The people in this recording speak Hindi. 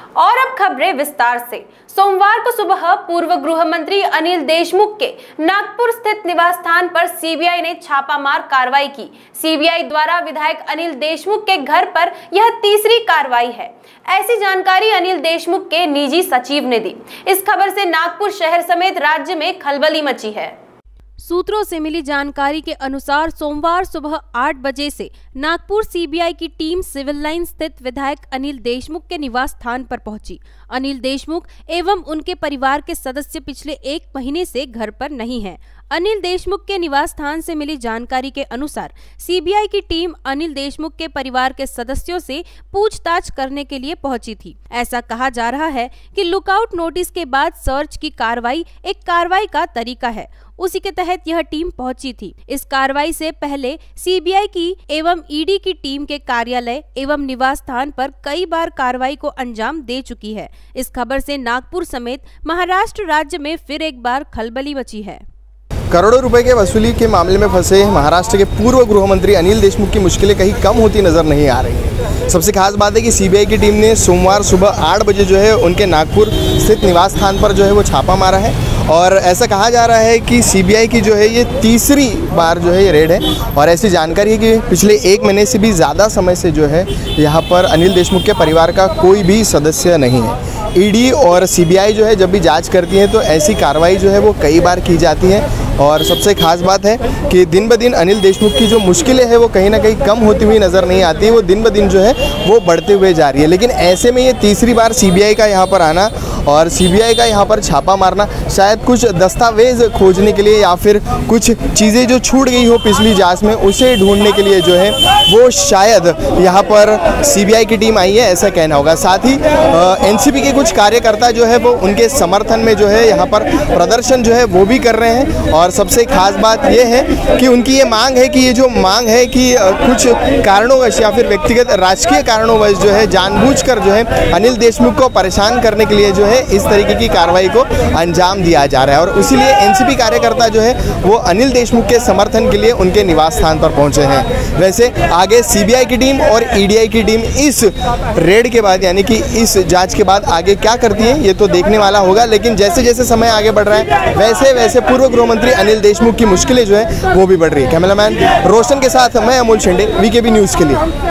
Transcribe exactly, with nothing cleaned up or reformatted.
और अब खबरें विस्तार से। सोमवार को सुबह पूर्व गृह मंत्री अनिल देशमुख के नागपुर स्थित निवास स्थान पर सीबीआई ने छापामार कार्रवाई की। सीबीआई द्वारा विधायक अनिल देशमुख के घर पर यह तीसरी कार्रवाई है। ऐसी जानकारी अनिल देशमुख के निजी सचिव ने दी। इस खबर से नागपुर शहर समेत राज्य में खलबली मची है। सूत्रों से मिली जानकारी के अनुसार सोमवार सुबह आठ बजे से नागपुर सीबीआई की टीम सिविल लाइन स्थित विधायक अनिल देशमुख के निवास स्थान पर पहुंची। अनिल देशमुख एवं उनके परिवार के सदस्य पिछले एक महीने से घर पर नहीं हैं। अनिल देशमुख के निवास स्थान से मिली जानकारी के अनुसार सीबीआई की टीम अनिल देशमुख के परिवार के सदस्यों से पूछताछ करने के लिए पहुंची थी। ऐसा कहा जा रहा है कि लुकआउट नोटिस के बाद सर्च की कार्रवाई एक कार्रवाई का तरीका है, उसी के तहत यह टीम पहुंची थी। इस कार्रवाई से पहले सीबीआई की एवं ईडी की टीम के कार्यालय एवं निवास स्थान पर कई बार कार्रवाई को अंजाम दे चुकी है। इस खबर से नागपुर समेत महाराष्ट्र राज्य में फिर एक बार खलबली मची है। करोड़ों रुपए के वसूली के मामले में फंसे महाराष्ट्र के पूर्व गृह मंत्री अनिल देशमुख की मुश्किलें कहीं कम होती नजर नहीं आ रही हैं। सबसे खास बात है कि सीबीआई की टीम ने सोमवार सुबह आठ बजे जो है उनके नागपुर स्थित निवास स्थान पर जो है वो छापा मारा है और ऐसा कहा जा रहा है कि सीबीआई की जो है ये तीसरी बार जो है ये रेड है। और ऐसी जानकारी है कि पिछले एक महीने से भी ज़्यादा समय से जो है यहाँ पर अनिल देशमुख के परिवार का कोई भी सदस्य नहीं है। ईडी और सीबीआई जो है जब भी जांच करती है तो ऐसी कार्रवाई जो है वो कई बार की जाती है। और सबसे खास बात है कि दिन ब दिन अनिल देशमुख की जो मुश्किलें हैं वो कहीं ना कहीं कम होती हुई नज़र नहीं आती है, वो दिन ब दिन जो है वो बढ़ते हुए जा रही है। लेकिन ऐसे में ये तीसरी बार सीबीआई का यहाँ पर आना और सीबीआई का यहाँ पर छापा मारना शायद कुछ दस्तावेज खोजने के लिए या फिर कुछ चीज़ें जो छूट गई हो पिछली जांच में उसे ढूंढने के लिए जो है वो शायद यहाँ पर सीबीआई की टीम आई है, ऐसा कहना होगा। साथ ही एनसीपी के कुछ कार्यकर्ता जो है वो उनके समर्थन में जो है यहाँ पर प्रदर्शन जो है वो भी कर रहे हैं। और सबसे खास बात यह है कि उनकी ये मांग है कि ये जो मांग है कि कुछ कारणोंवश या फिर व्यक्तिगत राजकीय कारणोंवश जो है जानबूझकर जो है अनिल देशमुख को परेशान करने के लिए जो है इस तरीके की कार्रवाई को अंजाम दिया जा रहा है। और इसीलिए एनसीपी कार्यकर्ता जो है वो अनिल देशमुख के समर्थन के लिए उनके निवास स्थान पर पहुंचे हैं। वैसे आगे सीबीआई की टीम और ईडी की टीम इस रेड के बाद यानी कि इस जांच के बाद आगे क्या करती है ये तो देखने वाला होगा। लेकिन जैसे जैसे समय आगे बढ़ रहा है वैसे वैसे पूर्व गृह मंत्री अनिल देशमुख की मुश्किलें जो है वो भी बढ़ रही है। कैमरामैन रोशन के साथ मैं अमोल शेंडे, वीकेबी न्यूज़ के लिए।